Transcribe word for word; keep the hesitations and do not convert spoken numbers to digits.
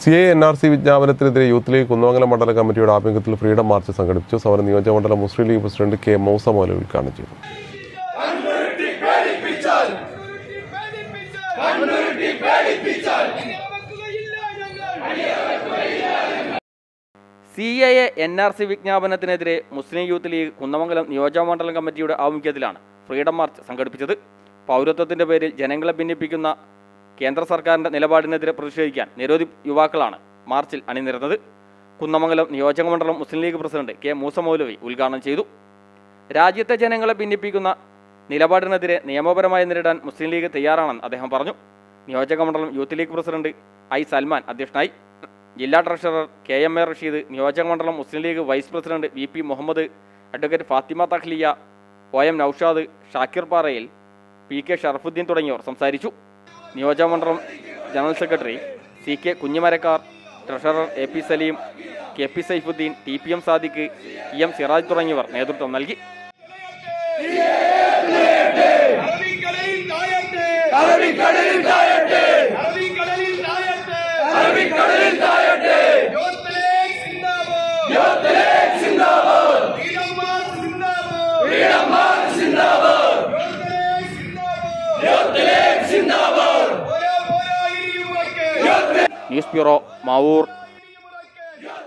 C A N R C വിജ്ഞാപനത്തിനെതിരെ യൂത്ത് ലീഗ് കുന്നമംഗലം മണ്ഡല കമ്മിറ്റിയുടെ ആഭിമുഖ്യത്തിൽ ഫ്രീഡം മാർച്ച് സംഘടിപ്പിച്ചു. സമരം നിയോജകമണ്ഡലം മുസ്ലിം ലീഗ് പ്രസിഡന്റ് കെ മൂസ മൗലവി ഉദ്ഘാടനം ചെയ്തു. C A A N R C വിജ്ഞാപനത്തിനെതിരെ മുസ്ലിം യൂത്ത് ലീഗ് കുന്നമംഗലം നിയോജകമണ്ഡലം കമ്മിറ്റിയുടെ ആഭിമുഖ്യത്തിലാണ് ഫ്രീഡം മാർച്ച് സംഘടിപ്പിച്ചത്. പൗരത്വത്തിന്റെ പേരിൽ ജനങ്ങളെ ഭിന്നിപ്പിക്കുന്ന കേന്ദ്ര സർക്കാരിന്റെ നിലപാടിനെതിരെ പ്രതിഷേധിക്കാൻ നിരവധി യുവാക്കളാണ് മാർച്ചിൽ അണിനിരന്നത്. കുന്നമംഗലം നിയോജകമണ്ഡലം മുസ്ലിം ലീഗ് പ്രസിഡന്റ് കെ മൂസ മൗലവി ഉദ്ഘാടനം ചെയ്തു. രാജ്യത്തെ ജനങ്ങളെ ഭിന്നിപ്പിക്കുന്ന നിലപാടിനെതിരെ നിയമപരമായി നേരിടാൻ മുസ്ലിം ലീഗ് തയ്യാറാണെന്ന് അദ്ദേഹം പറഞ്ഞു. നിയോജകമണ്ഡലം യൂത്ത് ലീഗ് പ്രസിഡന്റ് ഐ സൽമാൻ അധ്യക്ഷനായി. ജില്ലാ treasurer K M A Rasheed, നിയോജകമണ്ഡലം Muslim League vice president V P Muhammad, advocate Fathima Thahliya, O M Naushad, Shakir Parayil, P K Sharafudheen തുടങ്ങിയവർ സംസാരിച്ചു. നിയോജകമണ്ഡലം general secretary C K Kunhimarakkar, treasurer A P Saleem, K P Saifudheen, T P M Sadiq, E M Siraj തുടങ്ങിയവർ നേതൃത്വം നൽകി. News bureau, Mavoor.